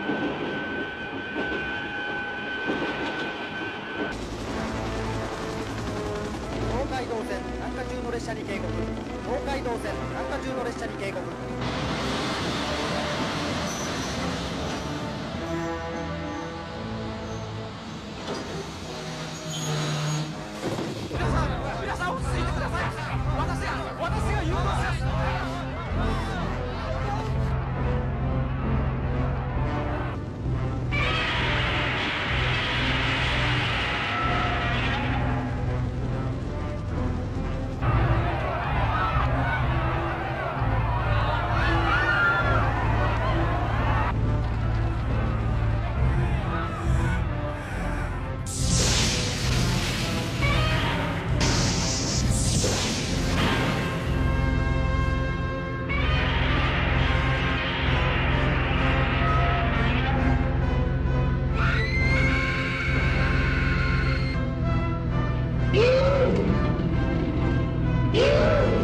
海道線南下中の列車に警告。東海道線南下中の列車に警告。 皆さん落ち着いてください。私が誘導します。 Yeah!